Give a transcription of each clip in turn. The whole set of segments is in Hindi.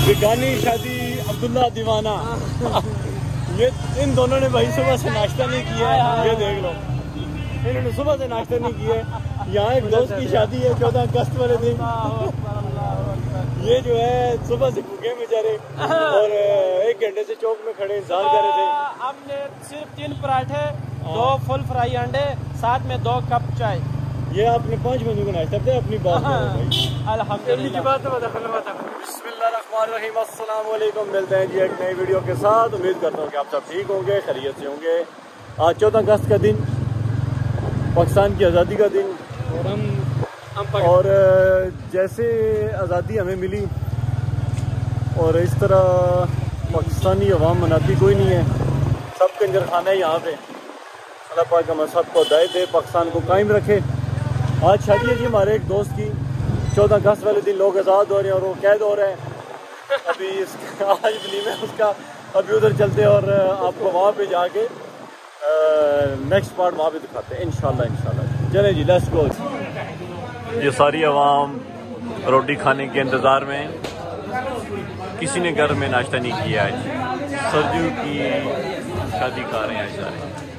बेगानी शादी अब्दुल्ला दीवाना। ये इन दोनों ने भाई सुबह से नाश्ता नहीं किया है, ये देख लो, इन्होंने सुबह से नाश्ता नहीं किया है। यहाँ एक दोस्त की शादी है 14 अगस्त वाले दिन। ये जो है सुबह से भूखे बेचारे और 1 घंटे से चौक में खड़े इंतजार कर रहे थे। हमने सिर्फ 3 पराठे, 2 फुल फ्राई अंडे, साथ में 2 कप चाय। ये आपने 5 बंदों को नाश्ता दे अपनी बात अल्हम्दुलिल्लाह। बिस्मिल्लाहिर्रहमानिर्रहीम। अस्सलाम वालेकुम। मिलते हैं जी एक नई वीडियो के साथ। उम्मीद करता हूँ कि आप सब ठीक होंगे, खैरियत से होंगे। आज 14 अगस्त का दिन, पाकिस्तान की आज़ादी का दिन। और जैसे आज़ादी हमें मिली और इस तरह पाकिस्तानी अवाम मनाती कोई नहीं है, सब कंजर खाना है यहाँ पे। अल्लाह पाक हम सबको हिदायत दे, पाकिस्तान को कायम रखे। आज शादी है जी हमारे एक दोस्त की। 14 अगस्त वाले दिन लोग आज़ाद हो रहे हैं और वो कैद हो रहे हैं। अभी आज वलीमा है उसका, अभी उधर चलते हैं और आपको वहाँ पे जाके नेक्स्ट पार्ट वहाँ पे दिखाते हैं इंशाल्लाह। चले जी, लेट्स गो। ये सारी आवाम रोटी खाने के इंतज़ार में, किसी ने घर में नाश्ता नहीं किया आज। सर्दियों की शादी खा रहे हैं आज सारे।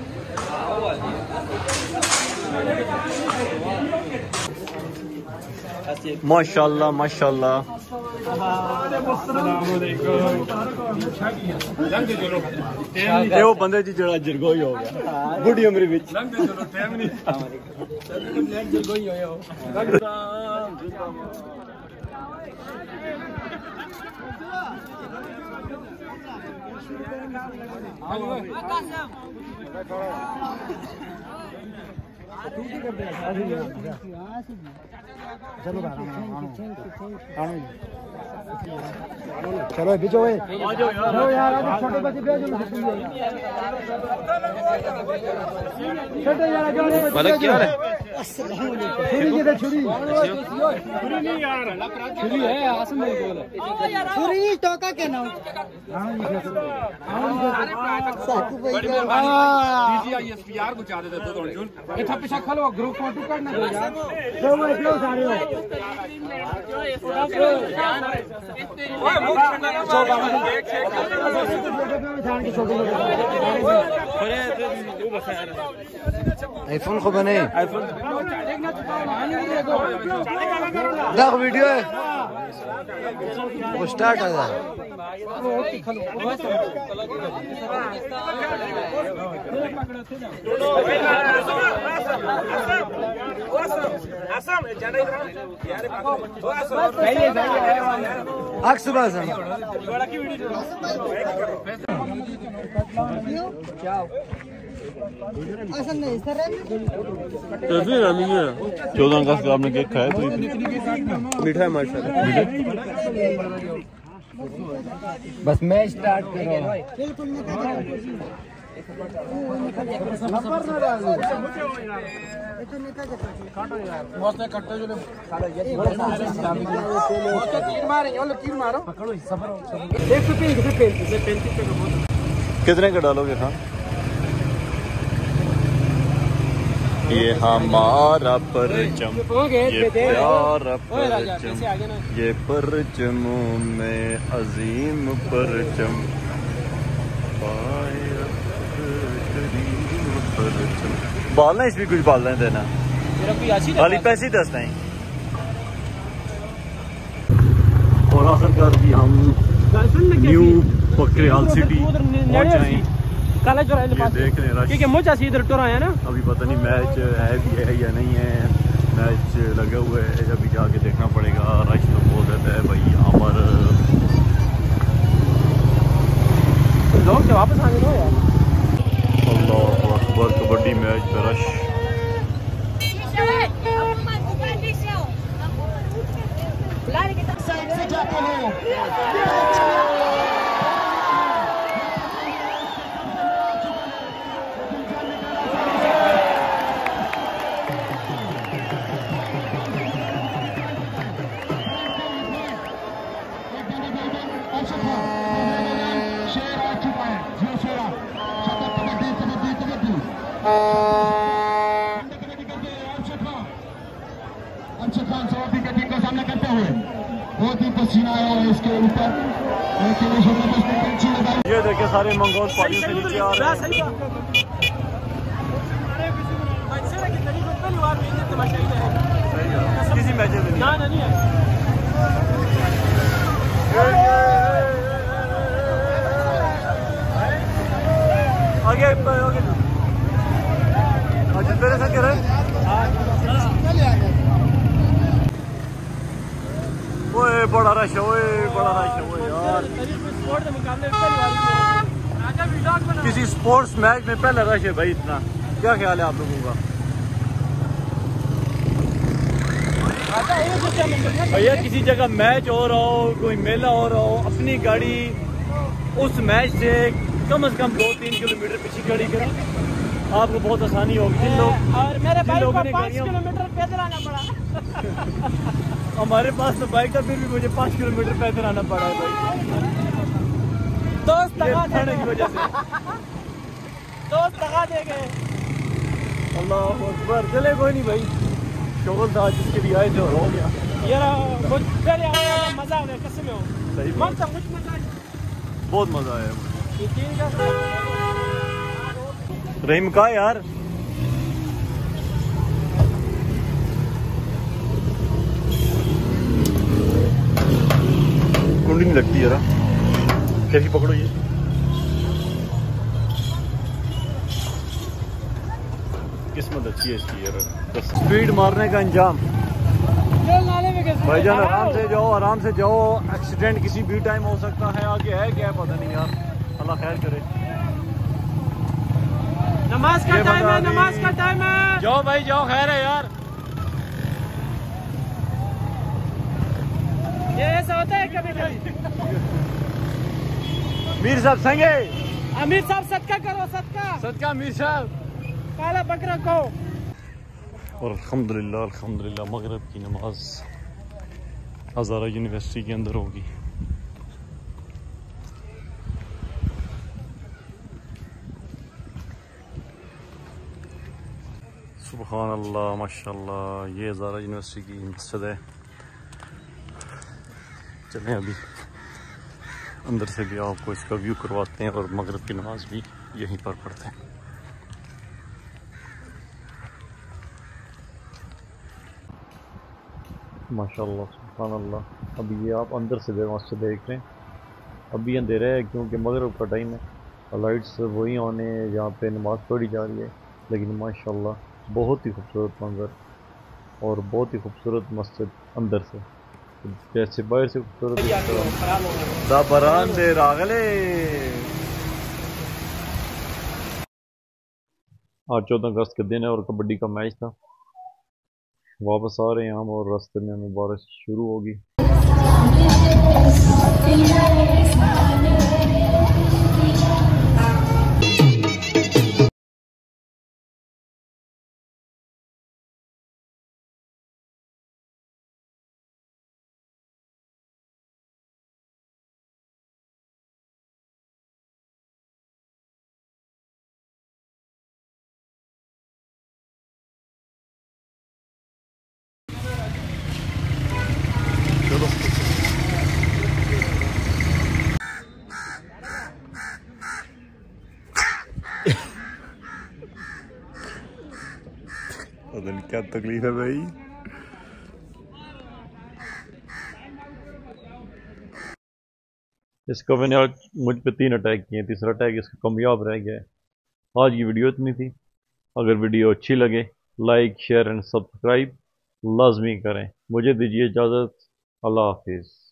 माशाल्लाह माशाल्लाह। ये वो बंदे जी जरा जरगोई हो गया बुढ़ी उम्र विच। चलो भेजो यार, छोटे बच्चे भेजो। क्या है? छुरी है आसम छुरी टोका के नाम पिछा खलो ग्रुप फोटो करना आईफोन को बने देख वीडियो है वो स्टार्ट है। चौदह अगस्त का आपने केक खाया? मीठा है माशाल्लाह। बस मैं स्टार्ट कर रहा हूँ। कितने का डालोगे? हाँ, ये हमारा परचम, ये प्यारा परचम, ये परचमों में अजीम परचम, बालना इसमें कुछ बालना देना वाली पैसे दसना ही। और आखिरकार भी हम न्यू बकरियाल सिटी पहुंच रहे हैं। ये देख रहे हैं क्योंकि मुझे इधर टुर आया ना। अभी पता नहीं मैच है भी है या नहीं है, मैच लगा हुआ है, अभी जाके देखना पड़ेगा। रश तो बहुत ज़्यादा है भाई यहाँ पर। लोग तो वापस आने दो यार। अल्लाह अकबर, कबड्डी मैच पे रश। अच्छे खान सवाफी के टीम का सामना करते हुए बहुत ही ये देखिए सारे मंगोल पहाड़ियों से नीचे आ रहे हैं। किसी मैच में नहीं है। आगे आज तेरे साथ क्या रहे? ओए बड़ा रश है, ओए बड़ा रश है, ओए यार किसी स्पोर्ट्स मैच में पहला रश है भाई इतना। क्या ख्याल है आप लोगों का? भैया किसी जगह मैच हो रहा हो, कोई मेला हो रहा हो, अपनी गाड़ी उस मैच से कम से कम 2-3 किलोमीटर पीछे खड़ी करें, आपको बहुत आसानी होगी। जिन लोग और मेरे भाई को 5 किलोमीटर पैदल आना पड़ा। हमारे पास तो बाइक था, फिर भी मुझे 5 किलोमीटर पैदल आना पड़ा है भाई, दोस्त दगा की वजह से। दोस्त दगा दे गए। अल्लाह अकबर। चले कोई नहीं भाई, शोगल था जिसके लिए आए थे और हो गया यार। कुछ पहले आया मजा आ गया, कसम हो सही मजा, कुछ मजा, बहुत मजा आया। यकीन का रहीम का यार कुंडी नहीं लगती जरा, कैसी पकड़ो ये। किस्मत अच्छी है इसकी यार। तो स्पीड मारने का अंजाम। भाईजान आराम से जाओ, आराम से जाओ, एक्सीडेंट किसी भी टाइम हो सकता है। आगे है क्या पता नहीं यार, अल्लाह खैर करे। नमाज का टाइम है, नमाज का टाइम है। जाओ भाई जाओ, खैर है यार। ये ऐसा होता है कभी कभी। मीर साहब संगे, अमीर साहब सदका करो, सदका सदका मीर साहब। काला बकरा को। और अल्हम्दुलिल्लाह मगरिब की नमाज हज़ारा यूनिवर्सिटी के अंदर होगी। सुभान अल्लाह माशाल्लाह, ये हज़ारा यूनिवर्सिटी की मस्जिद है। चलें अभी अंदर से भी आपको इसका व्यू करवाते हैं और मगरिब की नमाज भी यहीं पर पढ़ते हैं। माशाल्लाह सुभान अल्लाह। अभी ये आप अंदर से मस्जिद देख रहे हैं, अभी अंधेरा है क्योंकि मगरिब का टाइम है और लाइट्स वही ऑन है जहाँ पे नमाज पढ़ी जा रही है। लेकिन माशाल्लाह बहुत ही खूबसूरत मंजर और बहुत ही खूबसूरत मस्जिद अंदर से, जैसे बाहर से खूबसूरत। आज 14 अगस्त के दिन है और कबड्डी का मैच था। वापस आ रहे हैं हम और रास्ते में हमें बारिश शुरू होगी। चलो पता नहीं क्या तकलीफ है भाई। इसको मैंने आज मुझ पे 3 अटैक किए, तीसरा अटैक इसका कामयाब रह गया है। आज की वीडियो इतनी थी। अगर वीडियो अच्छी लगे लाइक शेयर एंड सब्सक्राइब लाजमी करें। मुझे दीजिए इजाज़त। अल्लाह हाफिज़।